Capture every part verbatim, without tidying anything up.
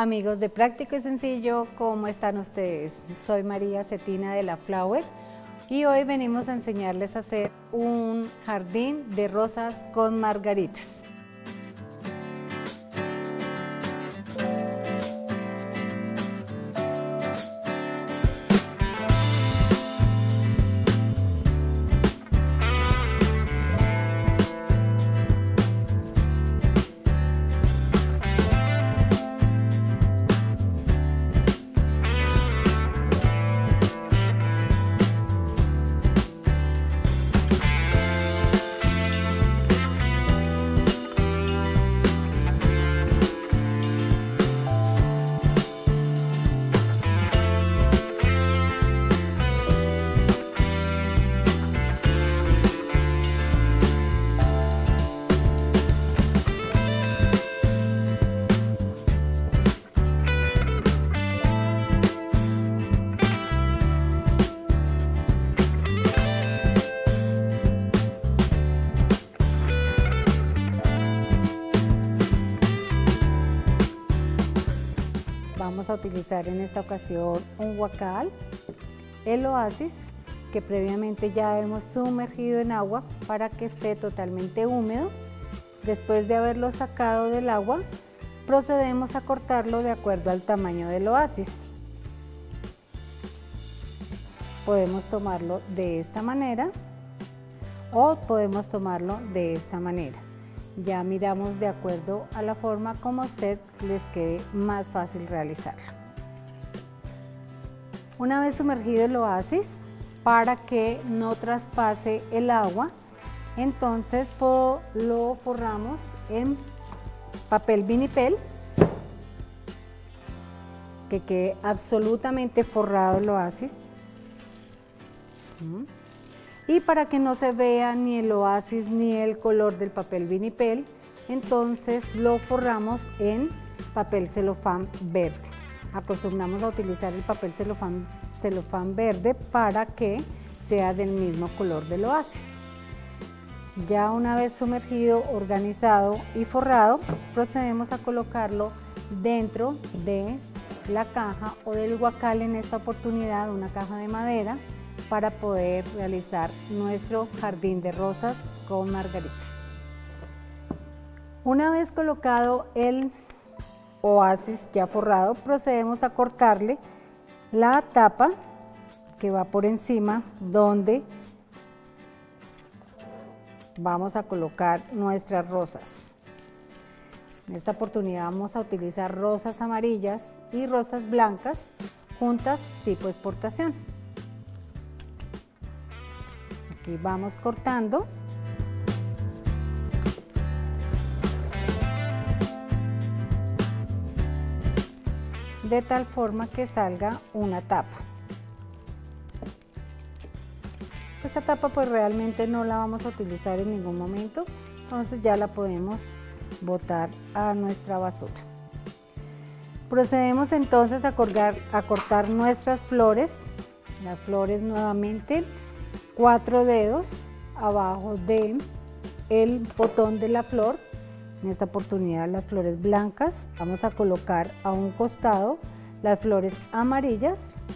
Amigos de Práctico y Sencillo, ¿cómo están ustedes? Soy María Cetina de La Flower y hoy venimos a enseñarles a hacer un jardín de rosas con margaritas. Vamos a utilizar en esta ocasión un guacal, el oasis, que previamente ya hemos sumergido en agua para que esté totalmente húmedo. Después de haberlo sacado del agua, procedemos a cortarlo de acuerdo al tamaño del oasis. Podemos tomarlo de esta manera o podemos tomarlo de esta manera. Ya miramos de acuerdo a la forma como a usted les quede más fácil realizarlo. Una vez sumergido el oasis, para que no traspase el agua, entonces lo forramos en papel vinipel, que quede absolutamente forrado el oasis. Y para que no se vea ni el oasis ni el color del papel vinipel, entonces lo forramos en papel celofán verde. Acostumbramos a utilizar el papel celofán, celofán verde para que sea del mismo color del oasis. Ya una vez sumergido, organizado y forrado, procedemos a colocarlo dentro de la caja o del guacal, en esta oportunidad una caja de madera, para poder realizar nuestro jardín de rosas con margaritas. Una vez colocado el oasis ya forrado, procedemos a cortarle la tapa que va por encima, donde vamos a colocar nuestras rosas. En esta oportunidad vamos a utilizar rosas amarillas y rosas blancas juntas tipo exportación. Aquí vamos cortando. De tal forma que salga una tapa. Esta tapa pues realmente no la vamos a utilizar en ningún momento, entonces ya la podemos botar a nuestra basura. Procedemos entonces a, colgar, a cortar nuestras flores. Las flores nuevamente cuatro dedos abajo de el botón de la flor. En esta oportunidad las flores blancas. Vamos a colocar a un costado las flores amarillas.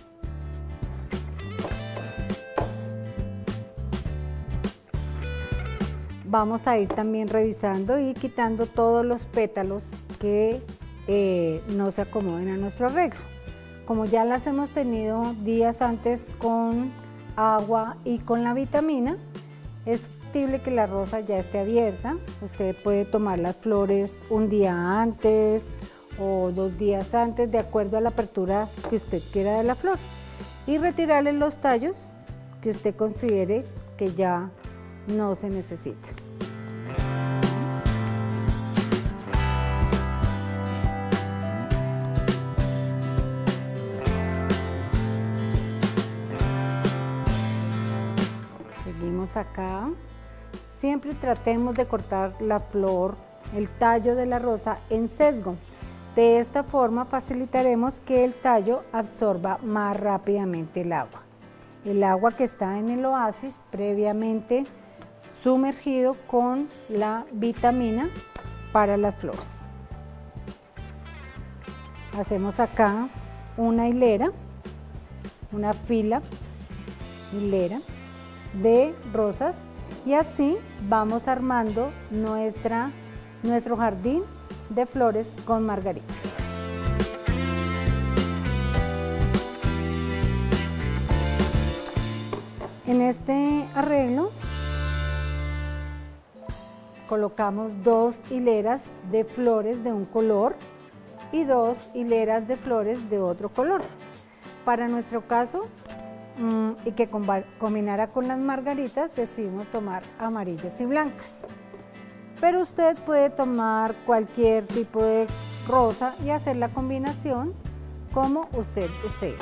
Vamos a ir también revisando y quitando todos los pétalos que eh, no se acomoden a nuestro arreglo. Como ya las hemos tenido días antes con agua y con la vitamina, es factible que la rosa ya esté abierta. Usted puede tomar las flores un día antes o dos días antes, de acuerdo a la apertura que usted quiera de la flor, y retirarle los tallos que usted considere que ya no se necesita. Acá, siempre tratemos de cortar la flor, el tallo de la rosa en sesgo. De esta forma facilitaremos que el tallo absorba más rápidamente el agua. El agua que está en el oasis previamente sumergido con la vitamina para las flores. hacemos acá una hilera, una fila, hilera de rosas y así vamos armando nuestra, nuestro jardín de flores con margaritas. En este arreglo colocamos dos hileras de flores de un color y dos hileras de flores de otro color. Para nuestro caso, mmm, y que combinara con las margaritas, decidimos tomar amarillas y blancas. Pero usted puede tomar cualquier tipo de rosa y hacer la combinación como usted desee.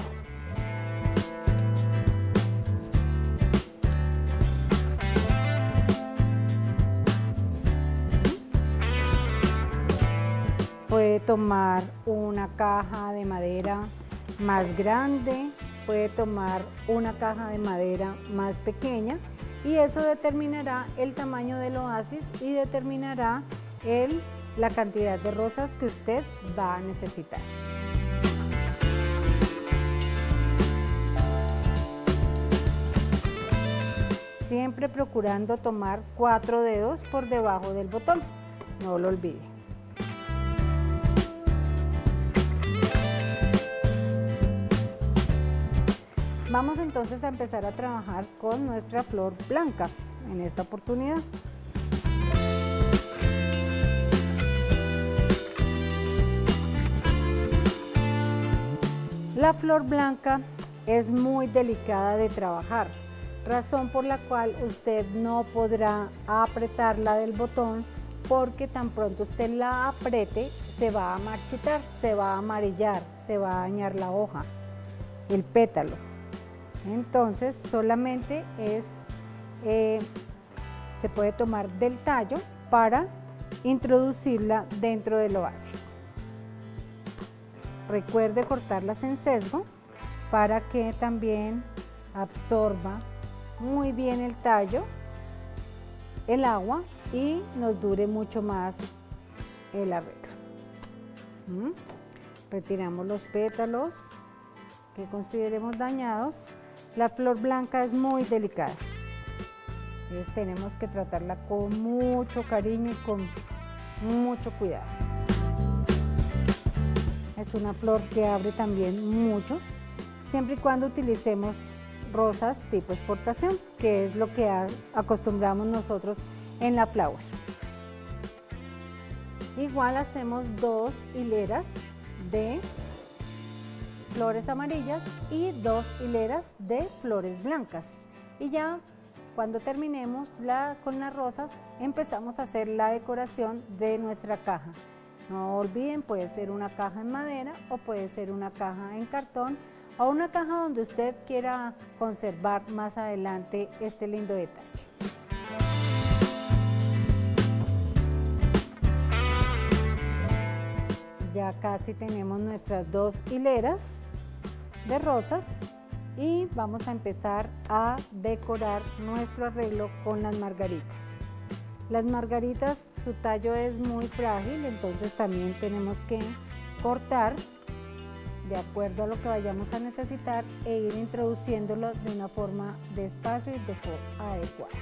Puede tomar una caja de madera más grande, puede tomar una caja de madera más pequeña y eso determinará el tamaño del oasis y determinará el, la cantidad de rosas que usted va a necesitar. Siempre procurando tomar cuatro dedos por debajo del botón, no lo olvide. Vamos entonces a empezar a trabajar con nuestra flor blanca en esta oportunidad. La flor blanca es muy delicada de trabajar, razón por la cual usted no podrá apretarla del botón porque tan pronto usted la apriete se va a marchitar, se va a amarillar, se va a dañar la hoja, el pétalo. Entonces solamente es, eh, se puede tomar del tallo para introducirla dentro del oasis. Recuerde cortarlas en sesgo para que también absorba muy bien el tallo, el agua y nos dure mucho más el arreglo. ¿Mm? Retiramos los pétalos que consideremos dañados. La flor blanca es muy delicada, entonces tenemos que tratarla con mucho cariño y con mucho cuidado. Es una flor que abre también mucho, siempre y cuando utilicemos rosas tipo exportación, que es lo que acostumbramos nosotros en la flower. Igual hacemos dos hileras de flores amarillas y dos hileras de flores blancas y ya cuando terminemos la, con las rosas empezamos a hacer la decoración de nuestra caja. No olviden, puede ser una caja en madera o puede ser una caja en cartón o una caja donde usted quiera conservar más adelante este lindo detalle. Ya casi tenemos nuestras dos hileras de rosas y vamos a empezar a decorar nuestro arreglo con las margaritas. Las margaritas, su tallo es muy frágil, entonces también tenemos que cortar de acuerdo a lo que vayamos a necesitar e ir introduciéndolo de una forma despacio y de forma adecuada.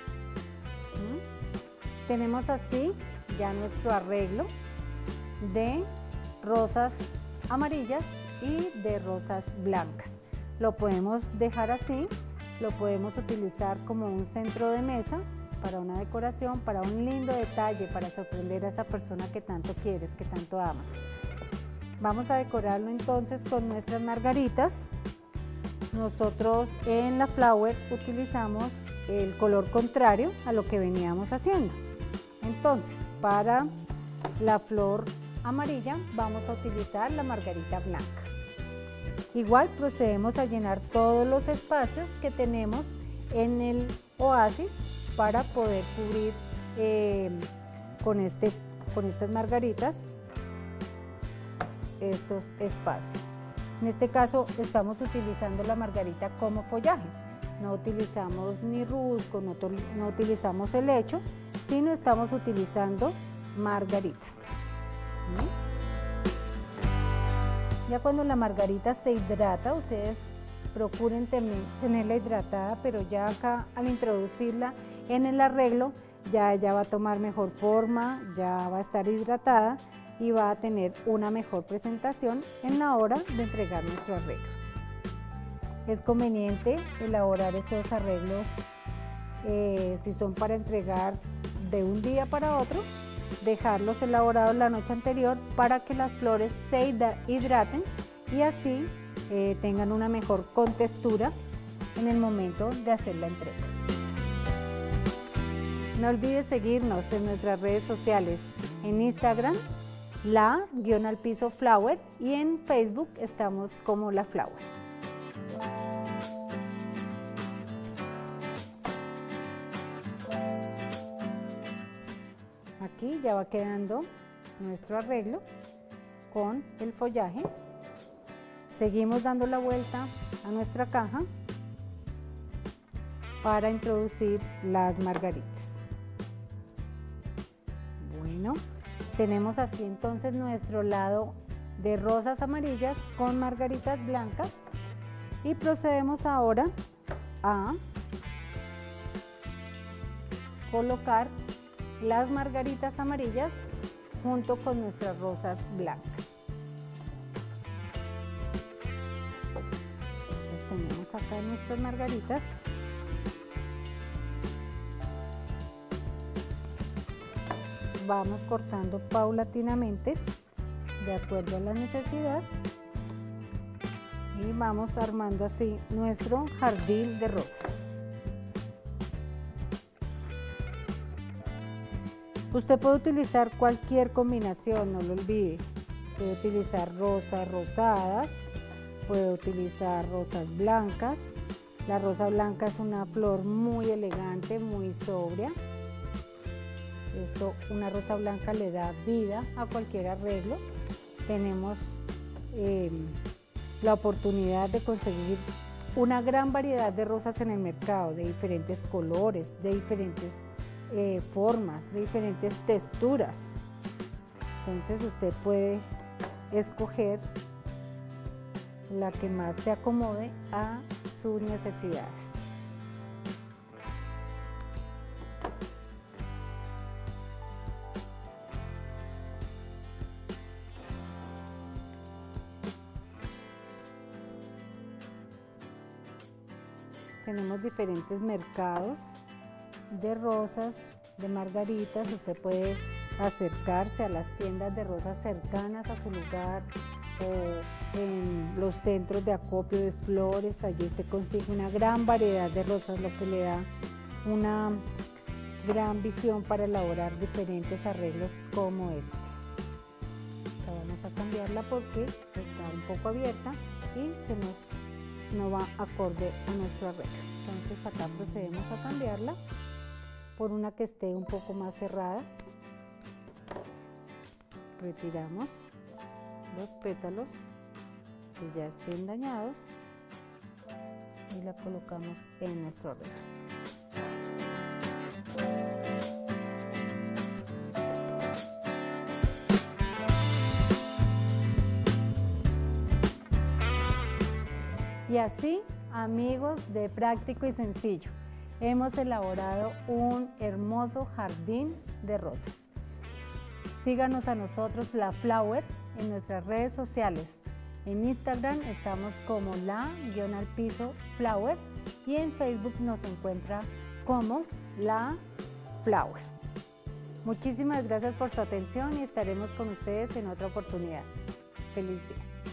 ¿Mm? Tenemos así ya nuestro arreglo de rosas amarillas y de rosas blancas. Lo podemos dejar así, lo podemos utilizar como un centro de mesa para una decoración, para un lindo detalle, para sorprender a esa persona que tanto quieres, que tanto amas. Vamos a decorarlo entonces con nuestras margaritas. Nosotros en la flower utilizamos el color contrario a lo que veníamos haciendo. Entonces, para la flor amarilla vamos a utilizar la margarita blanca. Igual procedemos a llenar todos los espacios que tenemos en el oasis para poder cubrir eh, con, este, con estas margaritas estos espacios. En este caso estamos utilizando la margarita como follaje, no utilizamos ni rusco, no, no utilizamos helecho, sino estamos utilizando margaritas. ¿Sí? Ya cuando la margarita se hidrata, ustedes procuren tenerla hidratada, pero ya acá al introducirla en el arreglo, ya ella va a tomar mejor forma, ya va a estar hidratada y va a tener una mejor presentación en la hora de entregar nuestro arreglo. Es conveniente elaborar estos arreglos eh, si son para entregar de un día para otro, dejarlos elaborados la noche anterior para que las flores se hidraten y así eh, tengan una mejor contextura en el momento de hacer la entrega. No olvides seguirnos en nuestras redes sociales, en Instagram, la-flower y en Facebook estamos como La Flower. Aquí ya va quedando nuestro arreglo con el follaje. Seguimos dando la vuelta a nuestra caja para introducir las margaritas. Bueno, tenemos así entonces nuestro lado de rosas amarillas con margaritas blancas y procedemos ahora a colocar las margaritas amarillas junto con nuestras rosas blancas. Entonces tenemos acá nuestras margaritas. Vamos cortando paulatinamente de acuerdo a la necesidad y vamos armando así nuestro jardín de rosas. Usted puede utilizar cualquier combinación, no lo olvide. Puede utilizar rosas rosadas, puede utilizar rosas blancas. La rosa blanca es una flor muy elegante, muy sobria. Esto, una rosa blanca le da vida a cualquier arreglo. Tenemos eh, la oportunidad de conseguir una gran variedad de rosas en el mercado, de diferentes colores, de diferentes Eh, formas, de diferentes texturas. Entonces usted puede escoger la que más se acomode a sus necesidades. Tenemos diferentes mercados de rosas, de margaritas. Usted puede acercarse a las tiendas de rosas cercanas a su lugar o en los centros de acopio de flores. Allí usted consigue una gran variedad de rosas, lo que le da una gran visión para elaborar diferentes arreglos como este. Esta vamos a cambiarla porque está un poco abierta y se nos no va acorde a nuestro arreglo. Entonces acá procedemos a cambiarla por una que esté un poco más cerrada. Retiramos los pétalos que ya estén dañados y la colocamos en nuestro arreglo. Y así, amigos de Práctico y Sencillo, hemos elaborado un hermoso jardín de rosas. Síganos a nosotros, La Flower, en nuestras redes sociales. En Instagram estamos como la-flower y en Facebook nos encuentra como La Flower. Muchísimas gracias por su atención y estaremos con ustedes en otra oportunidad. Feliz día.